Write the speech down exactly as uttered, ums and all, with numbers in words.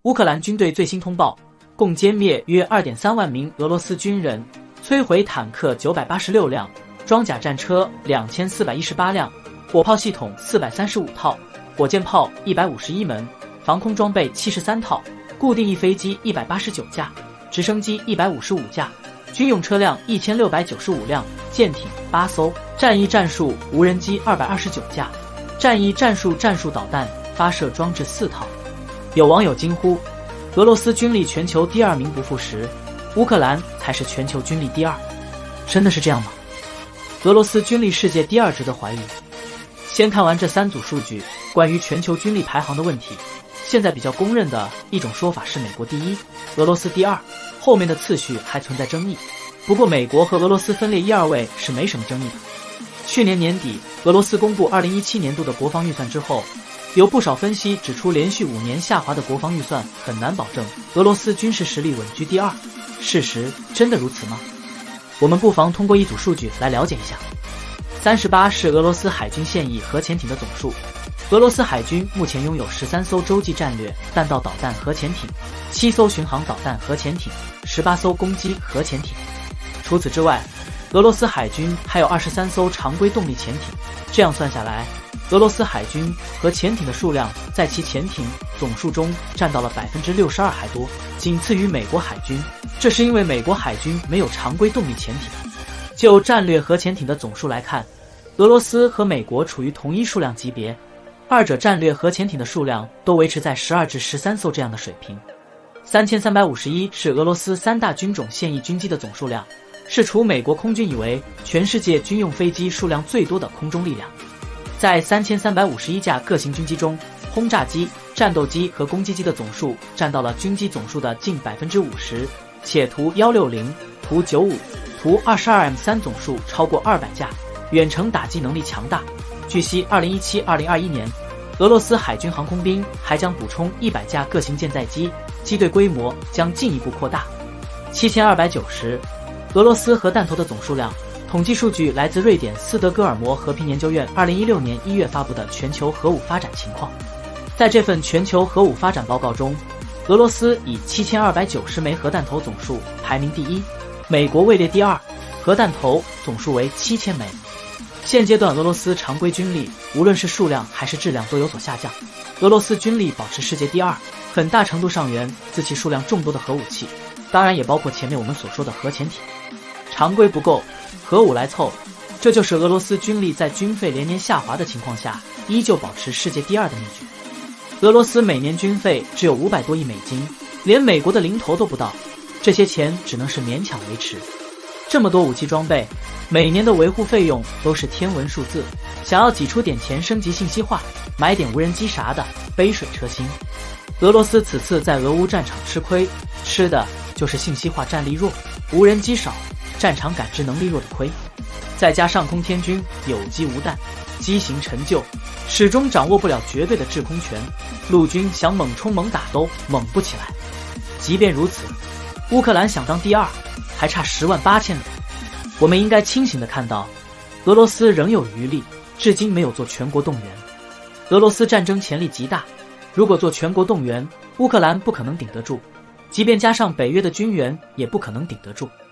乌克兰军队最新通报，共歼灭约 二点三万名俄罗斯军人，摧毁坦克九百八十六辆，装甲战车两千四百一十八辆，火炮系统四百三十五套，火箭炮一百五十一门，防空装备七十三套，固定翼飞机一百八十九架，直升机一百五十五架，军用车辆一千六百九十五辆，舰艇八艘，战役战术无人机二百二十九架，战役战术战术导弹发射装置四套。有网友惊呼：俄罗斯军力全球第二名不副实，乌克兰才是全球军力第二。真的是这样吗？俄罗斯军力世界第二值得怀疑。先看完这三组数据，关于全球军力排行的问题，现在比较公认的一种说法是美国第一，俄罗斯第二，后面的次序还存在争议。不过美国和俄罗斯分列一二位是没什么争议的。去年年底，俄罗斯公布二零一七年度的国防预算之后，有不少分析指出，连续五年下滑的国防预算很难保证俄罗斯军事实力稳居第二。事实真的如此吗？我们不妨通过一组数据来了解一下。三十八是俄罗斯海军现役核潜艇的总数。俄罗斯海军目前拥有十三艘洲际战略弹道导弹核潜艇，七艘巡航导弹核潜艇，十八艘攻击核潜艇。除此之外，俄罗斯海军还有二十三艘常规动力潜艇。这样算下来，俄罗斯海军和潜艇的数量在其潜艇总数中占到了 百分之六十二 还多，仅次于美国海军。这是因为美国海军没有常规动力潜艇。就战略核潜艇的总数来看，俄罗斯和美国处于同一数量级别，二者战略核潜艇的数量都维持在十二至十三艘这样的水平。三千三百五十一是俄罗斯三大军种现役军机的总数量，是除美国空军以为全世界军用飞机数量最多的空中力量。在三千三百五十一架各型军机中，轰炸机、战斗机和攻击机的总数占到了军机总数的近 百分之五十， 且图一六零、图九五、图 二十二 M 三 总数超过二百架，远程打击能力强大。据悉 ,二零一七二零二一 年，俄罗斯海军航空兵还将补充一百架各型舰载机，机队规模将进一步扩大。七千二百九十，俄罗斯核弹头的总数量。统计数据来自瑞典斯德哥尔摩和平研究院二零一六年一月发布的全球核武发展情况。在这份全球核武发展报告中，俄罗斯以七千二百九十枚核弹头总数排名第一，美国位列第二，核弹头总数为七千枚。现阶段俄罗斯常规军力无论是数量还是质量都有所下降，俄罗斯军力保持世界第二，很大程度上源自其数量众多的核武器，当然也包括前面我们所说的核潜艇。常规不够，核武来凑，这就是俄罗斯军力在军费连年下滑的情况下依旧保持世界第二的秘诀。俄罗斯每年军费只有五百多亿美金，连美国的零头都不到，这些钱只能是勉强维持。这么多武器装备，每年的维护费用都是天文数字，想要挤出点钱升级信息化，买点无人机啥的，杯水车薪。俄罗斯此次在俄乌战场吃亏，吃的就是信息化战力弱，无人机少，战场感知能力弱的亏，再加上空天军有机无弹，机型陈旧，始终掌握不了绝对的制空权，陆军想猛冲猛打都猛不起来。即便如此，乌克兰想当第二，还差十万八千里。我们应该清醒地看到，俄罗斯仍有余力，至今没有做全国动员。俄罗斯战争潜力极大，如果做全国动员，乌克兰不可能顶得住，即便加上北约的军援，也不可能顶得住。